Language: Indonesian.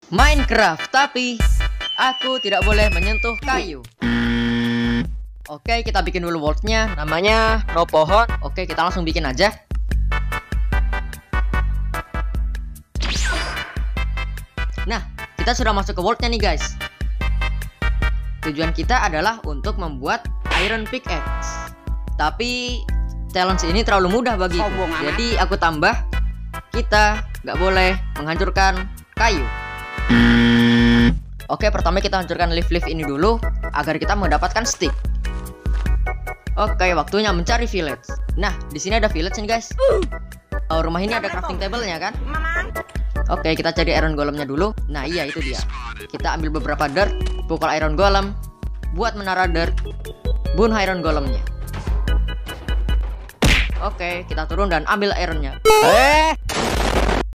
Minecraft, tapi aku tidak boleh menyentuh kayu. Oke, kita bikin dulu world-nya. Namanya no pohon. Oke, kita langsung bikin aja. Nah, kita sudah masuk ke world-nya nih guys. Tujuan kita adalah untuk membuat iron pickaxe. Tapi challenge ini terlalu mudah bagiku. Jadi aku tambah, kita nggak boleh menghancurkan kayu. Oke, pertama kita hancurkan leaf-leaf ini dulu agar kita mendapatkan stick. Oke, waktunya mencari village. Nah, di sini ada village nih guys. Rumah ini ada crafting table-nya kan? Oke, kita cari iron golemnya dulu. Nah, iya itu dia. Kita ambil beberapa dirt, pukul iron golem, buat menara dirt, bunuh iron golemnya. Oke, kita turun dan ambil ironnya.